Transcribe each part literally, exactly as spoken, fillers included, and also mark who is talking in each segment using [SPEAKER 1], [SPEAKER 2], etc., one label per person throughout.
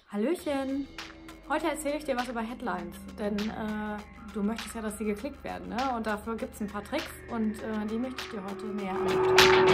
[SPEAKER 1] Hallöchen! Heute erzähle ich dir was über Headlines, denn äh, du möchtest ja, dass sie geklickt werden, ne? Und dafür gibt es ein paar Tricks und äh, die möchte ich dir heute näher erläutern.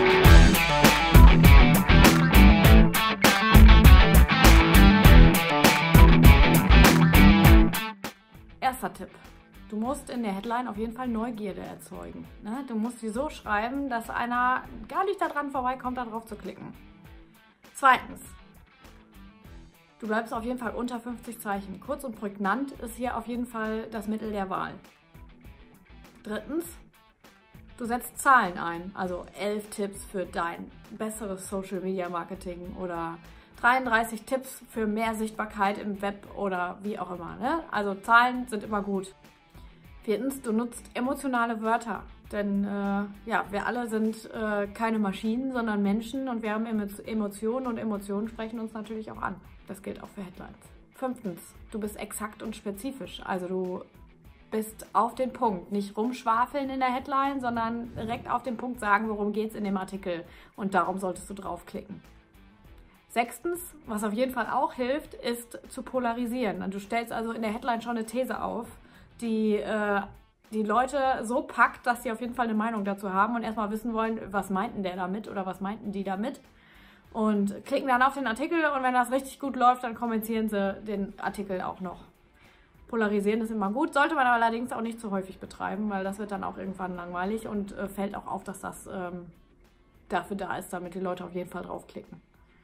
[SPEAKER 1] Erster Tipp. Du musst in der Headline auf jeden Fall Neugierde erzeugen, ne? Du musst sie so schreiben, dass einer gar nicht daran vorbeikommt, da drauf zu klicken. Zweitens. Du bleibst auf jeden Fall unter fünfzig Zeichen. Kurz und prägnant ist hier auf jeden Fall das Mittel der Wahl. Drittens, du setzt Zahlen ein, also elf Tipps für dein besseres Social Media Marketing oder dreiunddreißig Tipps für mehr Sichtbarkeit im Web oder wie auch immer, ne? Also Zahlen sind immer gut. Viertens, du nutzt emotionale Wörter, denn äh, ja, wir alle sind äh, keine Maschinen, sondern Menschen und wir haben Emotionen und Emotionen sprechen uns natürlich auch an. Das gilt auch für Headlines. Fünftens, du bist exakt und spezifisch, also du bist auf den Punkt, nicht rumschwafeln in der Headline, sondern direkt auf den Punkt sagen, worum geht es in dem Artikel und darum solltest du draufklicken. Sechstens, was auf jeden Fall auch hilft, ist zu polarisieren. Du stellst also in der Headline schon eine These auf, die äh, die Leute so packt, dass sie auf jeden Fall eine Meinung dazu haben und erstmal wissen wollen, was meinten der damit oder was meinten die damit. Und klicken dann auf den Artikel und wenn das richtig gut läuft, dann kommentieren sie den Artikel auch noch. Polarisieren ist immer gut, sollte man allerdings auch nicht zu häufig betreiben, weil das wird dann auch irgendwann langweilig und äh, fällt auch auf, dass das ähm, dafür da ist, damit die Leute auf jeden Fall draufklicken.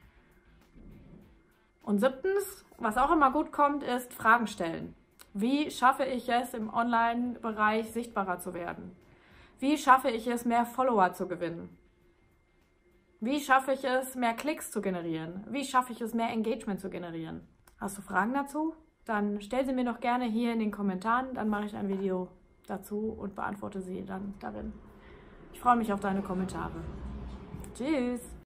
[SPEAKER 1] Und siebtens, was auch immer gut kommt, ist Fragen stellen. Wie schaffe ich es, im Online-Bereich sichtbarer zu werden? Wie schaffe ich es, mehr Follower zu gewinnen? Wie schaffe ich es, mehr Klicks zu generieren? Wie schaffe ich es, mehr Engagement zu generieren? Hast du Fragen dazu? Dann stell sie mir doch gerne hier in den Kommentaren, dann mache ich ein Video dazu und beantworte sie dann darin. Ich freue mich auf deine Kommentare. Tschüss!